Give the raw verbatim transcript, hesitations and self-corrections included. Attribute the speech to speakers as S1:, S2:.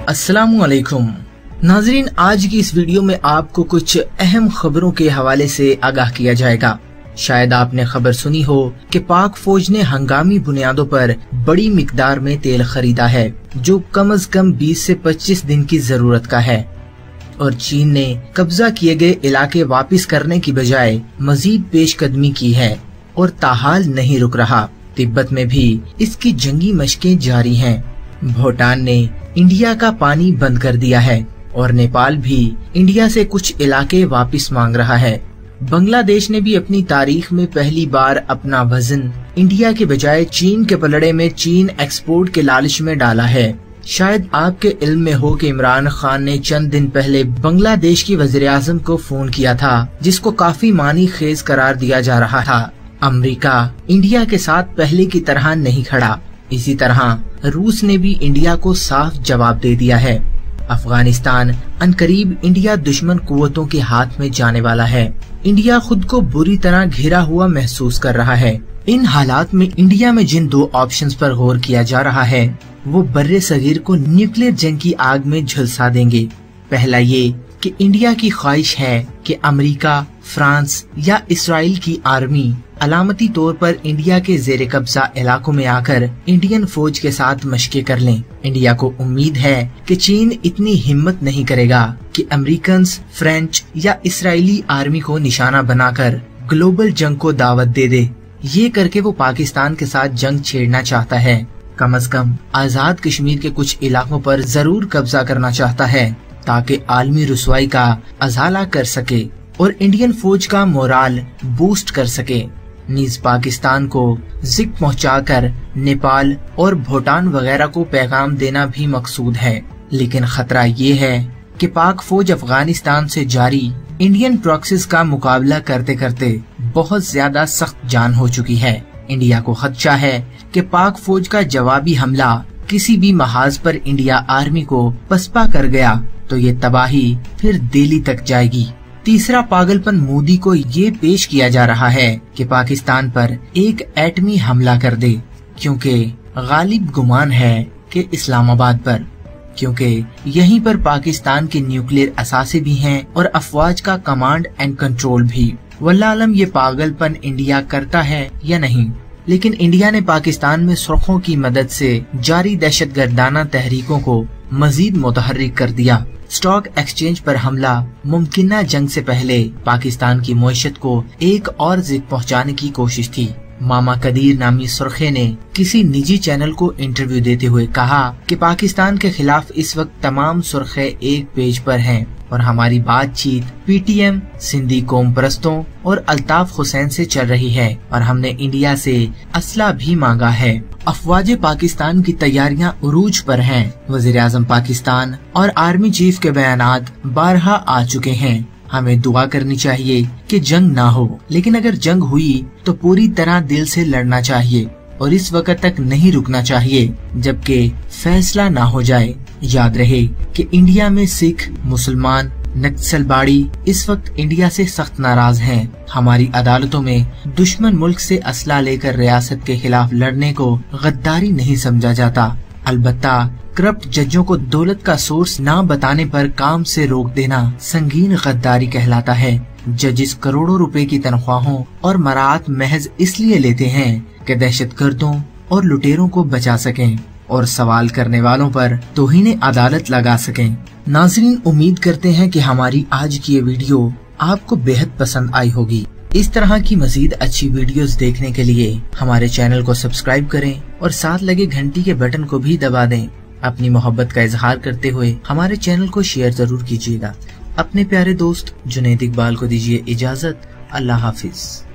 S1: अस्सलामुअलैकुम नाजरीन, आज की इस वीडियो में आपको कुछ अहम खबरों के हवाले से आगाह किया जाएगा। शायद आपने खबर सुनी हो कि पाक फौज ने हंगामी बुनियादों पर बड़ी मिकदार में तेल खरीदा है, जो कम अज कम बीस से पच्चीस दिन की जरूरत का है, और चीन ने कब्जा किए गए इलाके वापस करने की बजाय मजीद पेशकदमी की है और ताहाल नहीं रुक रहा। तिब्बत में भी इसकी जंगी मशकें जारी हैं। भूटान ने इंडिया का पानी बंद कर दिया है और नेपाल भी इंडिया से कुछ इलाके वापस मांग रहा है। बांग्लादेश ने भी अपनी तारीख में पहली बार अपना वजन इंडिया के बजाय चीन के पलड़े में चीन एक्सपोर्ट के लालच में डाला है। शायद आपके इल्म में हो कि इमरान खान ने चंद दिन पहले बांग्लादेश की वज़ीर-ए-आज़म को फोन किया था, जिसको काफी मानी खेज करार दिया जा रहा था। अमेरिका इंडिया के साथ पहले की तरह नहीं खड़ा। इसी तरह रूस ने भी इंडिया को साफ जवाब दे दिया है। अफगानिस्तान अनकरीब इंडिया दुश्मन कुव्वतों के हाथ में जाने वाला है। इंडिया खुद को बुरी तरह घिरा हुआ महसूस कर रहा है। इन हालात में इंडिया में जिन दो ऑप्शंस पर गौर किया जा रहा है, वो बर्रे सगीर को न्यूक्लियर जंग की आग में झुलसा देंगे। पहला ये कि इंडिया की ख्वाहिश है कि अमेरिका, फ्रांस या इसराइल की आर्मी अलामती तौर पर इंडिया के जेर कब्जा इलाकों में आकर इंडियन फौज के साथ मशकें कर लें। इंडिया को उम्मीद है कि चीन इतनी हिम्मत नहीं करेगा कि अमेरिकन, फ्रेंच या इसराइली आर्मी को निशाना बनाकर ग्लोबल जंग को दावत दे दे। ये करके वो पाकिस्तान के साथ जंग छेड़ना चाहता है। कम अज कम आजाद कश्मीर के कुछ इलाकों पर जरूर कब्जा करना चाहता है, ताकि आलमी रुसवाई का अजाला कर सके और इंडियन फौज का मोराल बूस्ट कर सके। नीज पाकिस्तान को जिक पहुंचाकर नेपाल और भूटान वगैरह को पैगाम देना भी मकसूद है। लेकिन खतरा ये है कि पाक फौज अफगानिस्तान से जारी इंडियन प्रॉक्सीज का मुकाबला करते करते बहुत ज्यादा सख्त जान हो चुकी है। इंडिया को खदशा है कि पाक फौज का जवाबी हमला किसी भी महाज पर इंडिया आर्मी को पसपा कर गया तो ये तबाही फिर दिल्ली तक जाएगी। तीसरा पागलपन मोदी को ये पेश किया जा रहा है कि पाकिस्तान पर एक एटमी हमला कर दे, क्योंकि गालिब गुमान है कि इस्लामाबाद पर, क्योंकि यहीं पर पाकिस्तान के न्यूक्लियर असासे भी हैं और अफवाज का कमांड एंड कंट्रोल भी। वल्लाह आलम ये पागलपन इंडिया करता है या नहीं, लेकिन इंडिया ने पाकिस्तान में सुरखों की मदद से जारी दहशतगर्दाना तहरीकों को मजीद मुतहर्रिक कर दिया। स्टॉक एक्सचेंज पर हमला मुमकिन जंग से पहले पाकिस्तान की मईशत को एक और जिक पहुंचाने की कोशिश थी। मामा कदीर नामी सुर्खे ने किसी निजी चैनल को इंटरव्यू देते हुए कहा कि पाकिस्तान के खिलाफ इस वक्त तमाम सुर्खे एक पेज पर हैं और हमारी बातचीत पीटीएम, सिंधी कौम परस्तों और अल्ताफ हुसैन से चल रही है और हमने इंडिया से असला भी मांगा है। अफवाज पाकिस्तान की तैयारियां उरूज पर हैं। वज़ीर-ए-आज़म पाकिस्तान और आर्मी चीफ के बयानात बारहा आ चुके हैं। हमें दुआ करनी चाहिए कि जंग ना हो, लेकिन अगर जंग हुई तो पूरी तरह दिल से लड़ना चाहिए और इस वक्त तक नहीं रुकना चाहिए जबकि फैसला ना हो जाए। याद रहे कि इंडिया में सिख, मुसलमान, नक्सलबाड़ी इस वक्त इंडिया से सख्त नाराज हैं। हमारी अदालतों में दुश्मन मुल्क से असला लेकर रियासत के खिलाफ लड़ने को गद्दारी नहीं समझा जाता। अलबत्ता करप्ट जजों को दौलत का सोर्स ना बताने पर काम से रोक देना संगीन गद्दारी कहलाता है। जजिस करोड़ों रुपए की तनख्वाहों और मराहत महज इसलिए लेते हैं कि दहशतगर्दों और लुटेरों को बचा सकें और सवाल करने वालों पर तौहीन अदालत लगा सकें। नाज़रीन, उम्मीद करते हैं कि हमारी आज की ये वीडियो आपको बेहद पसंद आई होगी। इस तरह की मजीद अच्छी वीडियोस देखने के लिए हमारे चैनल को सब्सक्राइब करें और साथ लगे घंटी के बटन को भी दबा दें। अपनी मोहब्बत का इजहार करते हुए हमारे चैनल को शेयर जरूर कीजिएगा। अपने प्यारे दोस्त जुनैद इकबाल को दीजिए इजाजत। अल्लाह हाफिज।